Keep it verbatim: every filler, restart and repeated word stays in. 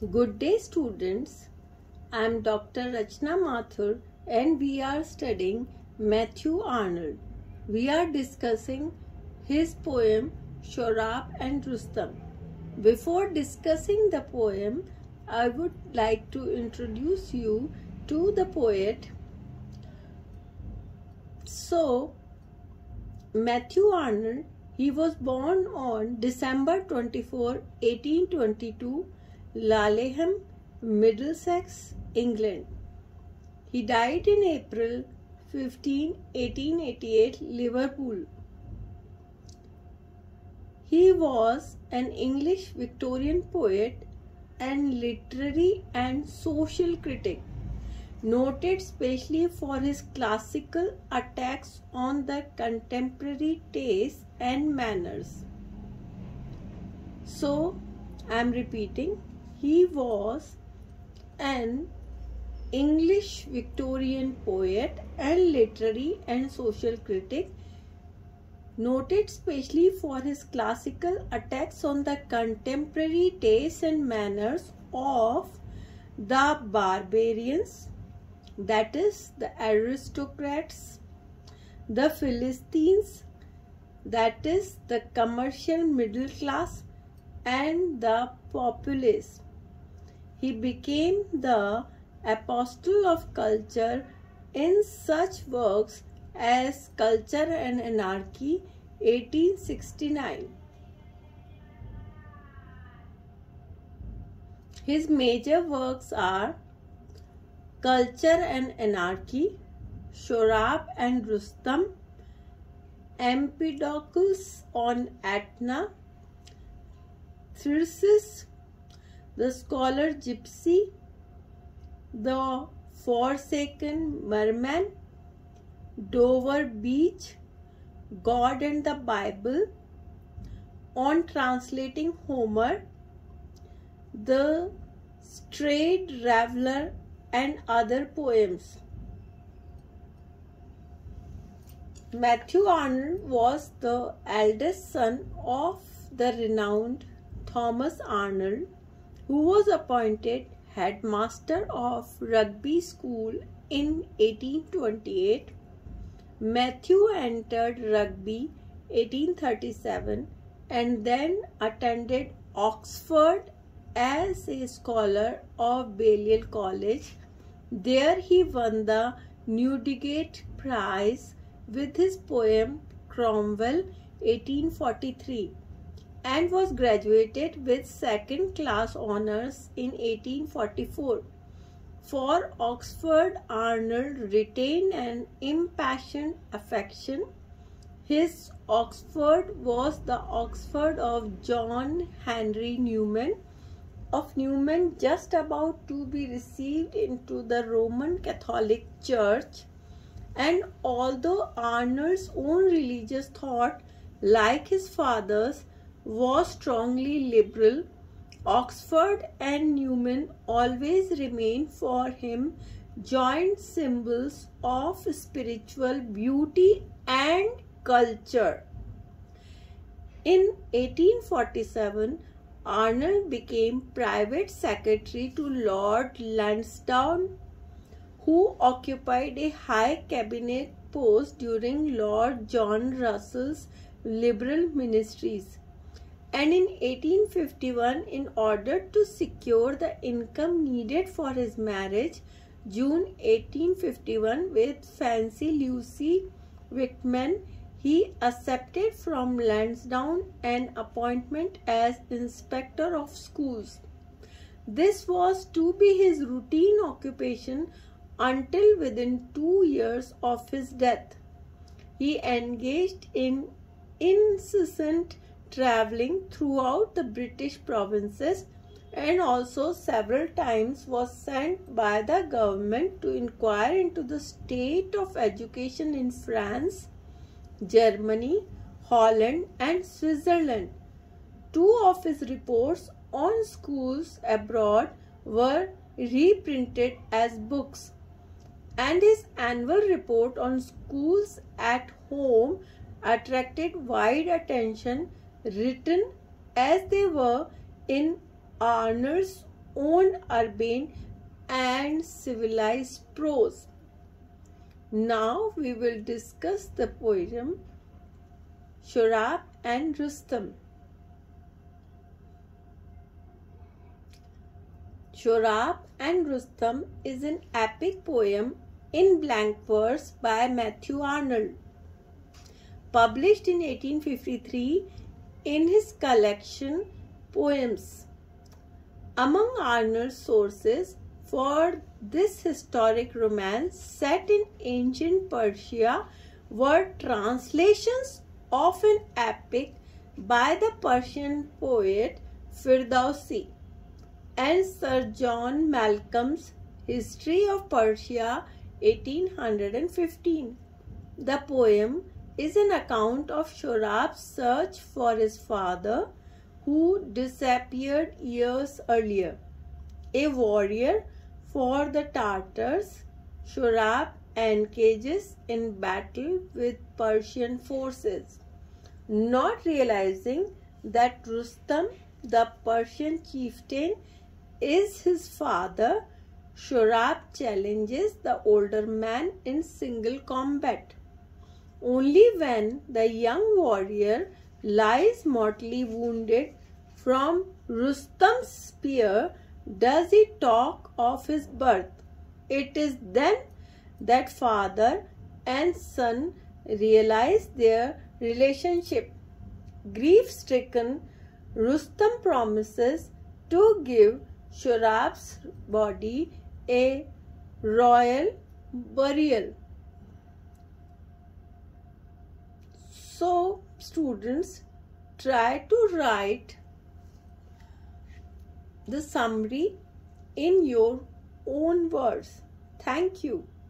Good day, students. I am Doctor Rachna Mathur and we are studying Matthew Arnold. We are discussing his poem Shorab and Rustam. Before discussing the poem, I would like to introduce you to the poet. So, Matthew Arnold, he was born on December twenty-fourth, eighteen twenty-two, Laleham, Middlesex, England. He died in April fifteenth, eighteen eighty-eight, Liverpool. He was an English Victorian poet and literary and social critic, noted specially for his classical attacks on the contemporary tastes and manners. So, I am repeating, he was an English Victorian poet and literary and social critic, noted specially for his classical attacks on the contemporary tastes and manners of the barbarians, that is, the aristocrats, the Philistines, that is, the commercial middle class, and the populace. He became the apostle of culture in such works as Culture and Anarchy, eighteen sixty-nine. His major works are Culture and Anarchy, Shorab and Rustam, Empedocles on Etna, Thyrsis, The Scholar Gypsy, The Forsaken Merman, Dover Beach, God and the Bible, On Translating Homer, The Strayed Traveller, and other poems. Matthew Arnold was the eldest son of the renowned Thomas Arnold, who was appointed headmaster of Rugby School in eighteen twenty-eight. Matthew entered Rugby eighteen thirty-seven and then attended Oxford as a scholar of Balliol College. There he won the Newdigate Prize with his poem Cromwell eighteen forty-three and was graduated with second class honours in eighteen forty-four. For Oxford, Arnold retained an impassioned affection. His Oxford was the Oxford of John Henry Newman, of Newman just about to be received into the Roman Catholic Church, and although Arnold's own religious thought, like his father's, was strongly liberal, Oxford and Newman always remained for him joint symbols of spiritual beauty and culture. In eighteen forty-seven, Arnold became private secretary to Lord Lansdowne, who occupied a high cabinet post during Lord John Russell's Liberal ministries. And in eighteen fifty-one, in order to secure the income needed for his marriage, June eighteen fifty-one, with Fancy Lucy Whitman, he accepted from Lansdowne an appointment as Inspector of Schools. This was to be his routine occupation until within two years of his death. He engaged in incessant travelling throughout the British provinces and also several times was sent by the government to inquire into the state of education in France, Germany, Holland and Switzerland. Two of his reports on schools abroad were reprinted as books, and his annual report on schools at home attracted wide attention, written as they were in Arnold's own urbane and civilized prose. Now we will discuss the poem Shurab and Rustam. Shurab and Rustam is an epic poem in blank verse by Matthew Arnold, published in eighteen fifty-three in his collection Poems. Among Arnold's sources for this historic romance set in ancient Persia were translations of an epic by the Persian poet Firdausi and Sir John Malcolm's History of Persia eighteen fifteen. The poem is an account of Shurab's search for his father, who disappeared years earlier. A warrior for the Tartars, Shurab engages in battle with Persian forces. Not realizing that Rustam, the Persian chieftain, is his father, Shurab challenges the older man in single combat. Only when the young warrior lies mortally wounded from Rustam's spear does he talk of his birth. It is then that father and son realize their relationship. Grief-stricken, Rustam promises to give Shurab's body a royal burial. So, students, try to write the summary in your own words. Thank you.